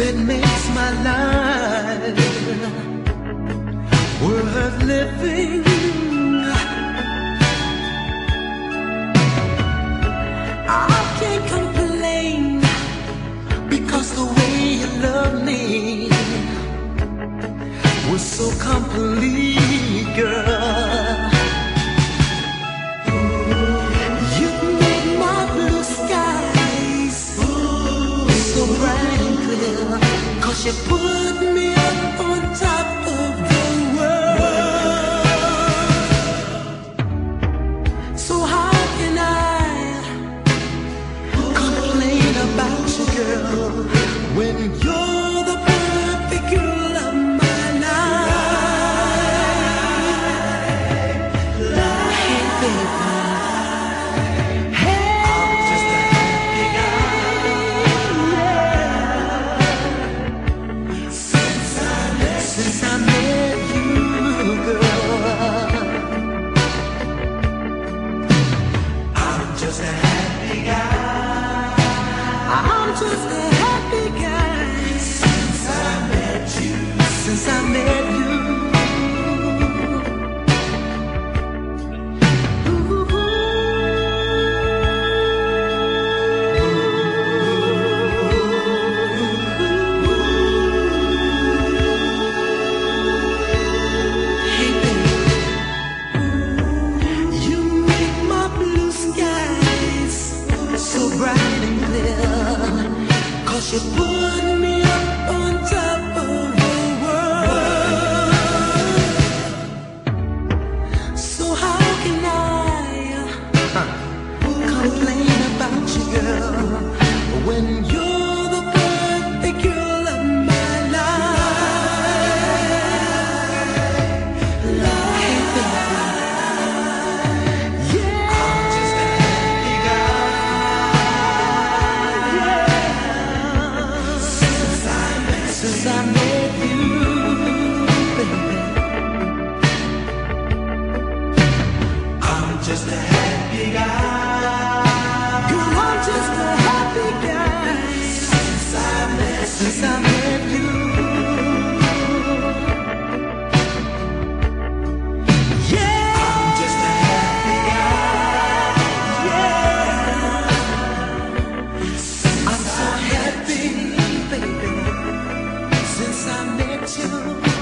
that makes my life worth living. I can't complain, because the way you love me was so complete, girl. You made my blue skies so bright and clear, 'cause you put me up on top of the world. So how can I complain about you, girl, when you're the perfect girl of my life? Hey, baby. Hey, I'm just a happy guy. Yeah. Since I met you, girl, I'm just a happy guy. I'm just a happy guy. Since I met you. Since I met you. Hey, baby. You make my blue skies so bright and clear, 'cause you put me up on top of the world. So how can I complain about you, girl, when you're the perfect girl of my life? Hey, baby. Yeah. I'm just a happy guy. Yeah. Since I met you, baby. I'm just a happy guy. Girl, I'm just a happy guy. Since I met you. Yeah. I'm just a happy guy. Yeah. I'm so happy, baby, since I met you.